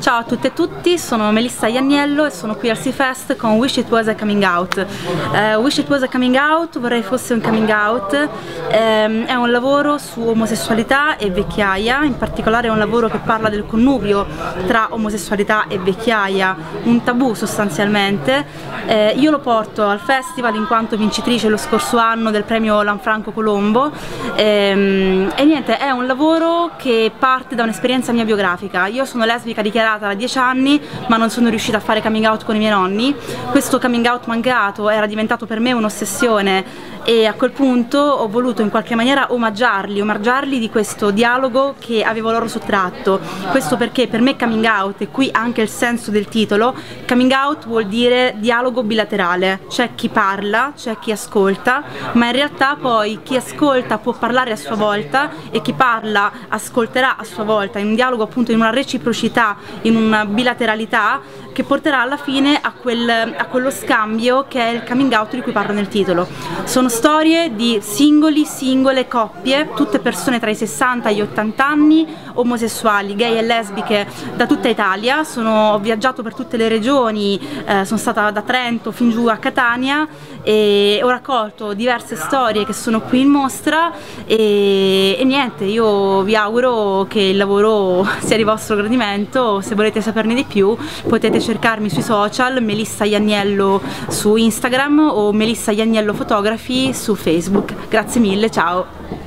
Ciao a tutte e tutti, sono Melissa Ianniello e sono qui al Seafest con Wish It Was a Coming Out. Wish It Was a Coming Out, vorrei fosse un coming out, è un lavoro su omosessualità e vecchiaia, in particolare è un lavoro che parla del connubio tra omosessualità e vecchiaia, un tabù sostanzialmente. Io lo porto al festival in quanto vincitrice lo scorso anno del premio Lanfranco Colombo e niente, è un lavoro che parte da un'esperienza mia biografica. Io sono lesbica dichiarata da 10 anni, ma non sono riuscita a fare coming out con i miei nonni. Questo coming out mancato era diventato per me un'ossessione e a quel punto ho voluto in qualche maniera omaggiarli di questo dialogo che avevo loro sottratto. Questo perché per me coming out, e qui anche il senso del titolo, coming out vuol dire dialogo bilaterale, c'è chi parla, c'è chi ascolta, ma in realtà poi chi ascolta può parlare a sua volta e chi parla ascolterà a sua volta, in un dialogo appunto, in una reciprocità, in una bilateralità che porterà alla fine a quello scambio che è il coming out di cui parlo nel titolo. Sono storie di singole coppie, tutte persone tra i 60 e gli 80 anni, omosessuali, gay e lesbiche da tutta Italia. Ho viaggiato per tutte le regioni, sono stata da Trento fin giù a Catania e ho raccolto diverse storie che sono qui in mostra e niente, io vi auguro che il lavoro sia di vostro gradimento. Se volete saperne di più potete cercarmi sui social, Melissa Ianniello su Instagram o Melissa Ianniello Fotografi su Facebook. Grazie mille, ciao!